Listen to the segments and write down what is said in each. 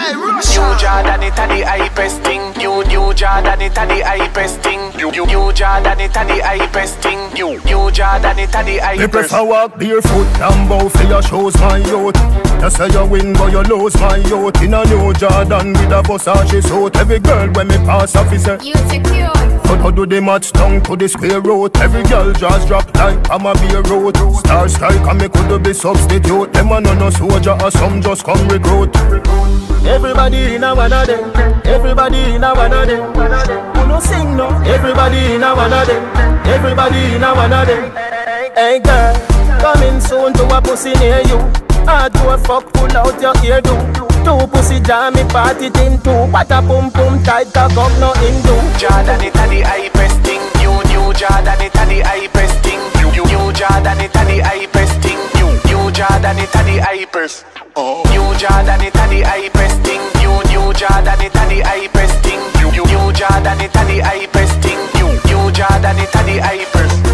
Kartel Rvssian. New Jordan, it a the hypest thing. New Jordan, it a the hypest thing. New Jordan, it a the hypest thing. New Jordan, it a the hypest. Me prefer walk barefoot and bow for your shows, my youth. You say you win but you lose, my youth. In a New Jordan with a Versace suit. Every girl when me pass officer, You secure. how do the match down to the square root? Every girl just drop like I'm a beer road. Star strike and me could be substitute. Them a no soldier or some just come recruit. Everybody in a one of them. Everybody in a one of them. Who no sing no? Everybody in a one of them. Everybody in a one of them. Hey girl, coming soon to a pussy near you. Hard to a fuck, pull out your hairdo. Two pussy jammy party thing too. What a pum pum tight cock up no Hindu. Jordan, it a the hypest thing. New Jordan, it a the hypest thing. New Jordan, it a the hypest thing. New Jordan, it a the hypest. New Jordan, it a the hypest thing. New Jordan, it a the hypest thing. New Jordan, it a the hypest thing. New Jordan, it a the hypest.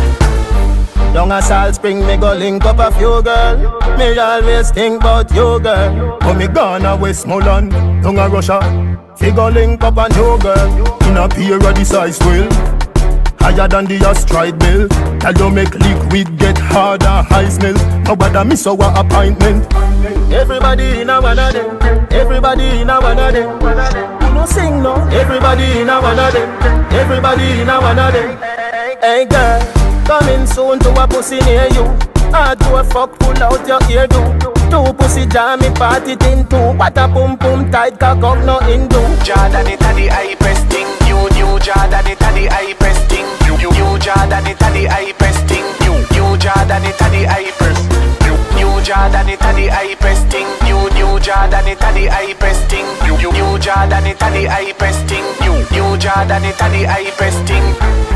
Down a Salt Spring, me go link up a few girl. Me always think about you, girl. But me gone a Westmoreland, down a Russia. Figure link up a new girl. In a period size will higher than the astride bill. Tell you make liquid get harder, high smell. Nobody miss our appointment. Everybody in a one of them. Everybody in a one of them. You no sing no. Everybody in a one of them. Everybody in a one of them. Hey girl, coming soon to a pussy near you. Hard to a fuck, pull out your hairdo. Two pussy jammy party thing too. What a pum pum tight cock up no Hindu. Jordan, it a the hypest thing. New Jordan, it a the hypest thing. New Jordan, it a the hypest thing. New Jordan, it a the hypest. New Jordan, it a the hypest thing. New Jordan, it a the hypest thing. New Jordan, it a the hypest thing. New Jordan, it a the hypest thing.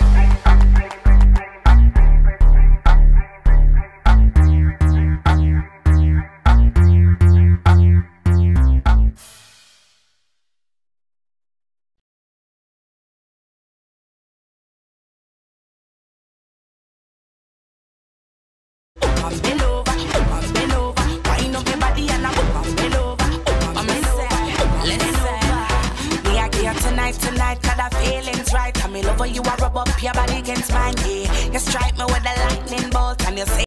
Bend over, wind up your body and bend over, let's over. Me I get tonight, 'cause the feeling's right. And me love how you a rub up your body against mine, yeah. You strike me with a lightning bolt and you say